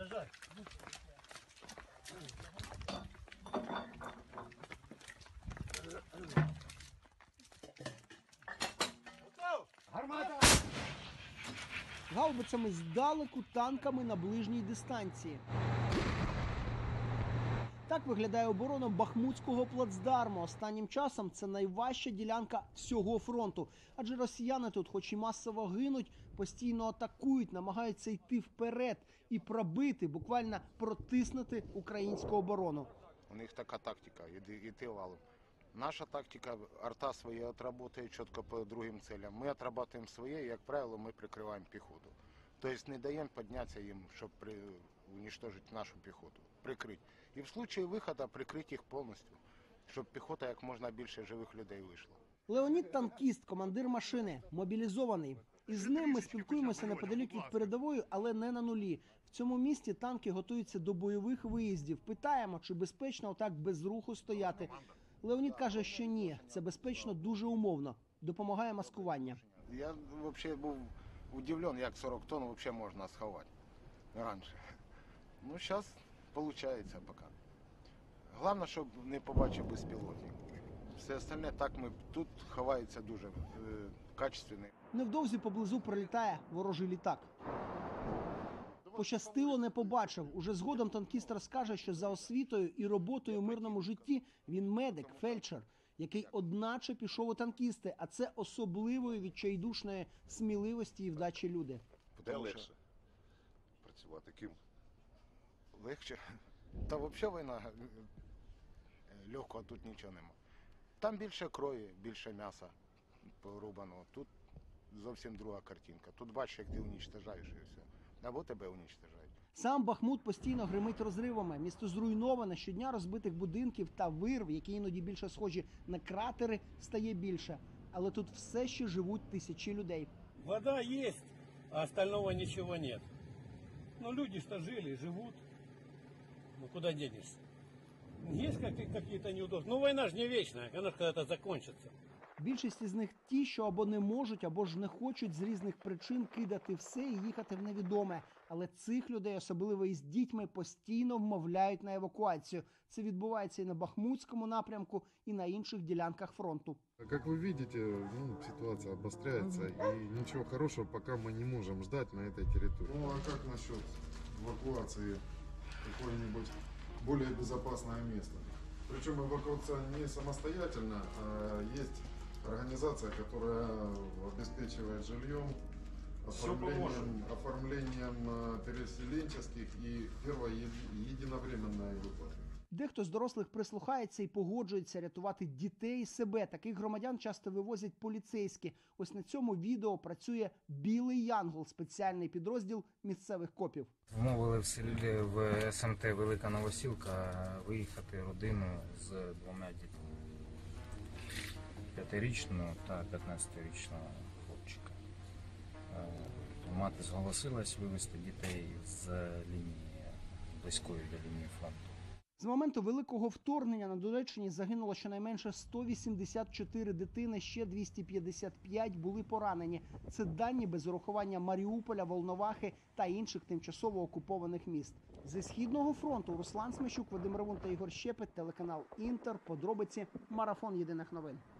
Гармата! Гаубицями здалеку, танками на ближній дистанції. Так виглядає оборона Бахмутського плацдарму. Останнім часом це найважча ділянка всього фронту. Адже росіяни тут, хоч і масово гинуть, постійно атакують, намагаються йти вперед і пробити, буквально протиснути українську оборону. У них така тактика – йти валом. Наша тактика – арта своє отработає чітко по другим целям. Ми отрабатуємо своє, і, як правило, ми прикриваємо піхоту. Тобто не даємо піднятися їм, щоб уничтожити нашу піхоту, прикрити. І в случае виходу прикрити їх повністю, щоб піхота як можна більше живих людей вийшла. Леонід – танкіст, командир машини, мобілізований. Із ним ми спілкуємося неподалік від передової, але не на нулі. В цьому місті танки готуються до бойових виїздів. Питаємо, чи безпечно отак без руху стояти. Леонід каже, що ні, це безпечно дуже умовно. Допомагає маскування. Я взагалі був удивлений, як 40 тонн взагалі можна сховати раніше. Ну, зараз виходить поки. Головне, щоб не побачив безпілотник. Все остальне так тут ховається дуже качественно. Невдовзі поблизу прилітає ворожий літак. Пощастило, не побачив. Уже згодом танкіст розкаже, що за освітою і роботою в мирному житті він медик, фельдшер, який одначе пішов у танкісти, а це особливої відчайдушної сміливості і вдачі люди. Де легше працювати? Ким? Легше? Та взагалі війна легкого тут нічого нема. Там більше крові, більше м'яса порубаного. Тут зовсім друга картинка. Тут бачиш, як ти уничтожаєш і все. Або тебе уничтожають. Сам Бахмут постійно гримить розривами. Місто зруйноване, щодня розбитих будинків та вирв, які іноді більше схожі на кратери, стає більше. Але тут все ще живуть тисячі людей. Вода есть, а остального ничего нет. Но люди что жили, живут. Ну куда денешься? Есть какие-то неудобства. Ну война же не вечная, она же когда-то закончится. Більшість із них ті, що або не можуть, або ж не хочуть з різних причин кидати все і їхати в невідоме. Але цих людей, особливо із дітьми, постійно вмовляють на евакуацію. Це відбувається і на Бахмутському напрямку, і на інших ділянках фронту. Как вы видите, ситуация обостряется, и ничего хорошего пока мы не можем ждать на этой территории. Ну а как насчет эвакуации в какое-нибудь более безопасное место? Причем эвакуация не самостоятельно, а есть организация, которая обеспечивает жильем, оформлением переселенческих и единовременной выплаты. Дехто з дорослих прислухається і погоджується рятувати дітей і себе. Таких громадян часто вивозять поліцейські. Ось на цьому відео працює «Білий Янгол» – спеціальний підрозділ місцевих копів. Вмовили в селі в СМТ Велика Новосілка виїхати родину з двома дітьми. 5-річного та 15-річного хлопчика. Мати зголосилась вивезти дітей з лінії, близької до лінії фронту. З моменту великого вторгнення на Донеччині загинуло щонайменше 184 дитини, ще 255 були поранені. Це дані без урахування Маріуполя, Волновахи та інших тимчасово окупованих міст. Зі Східного фронту Руслан Смещук, Вадим Ревун та Ігор Щепет, телеканал Інтер, подробиці, марафон єдиних новин.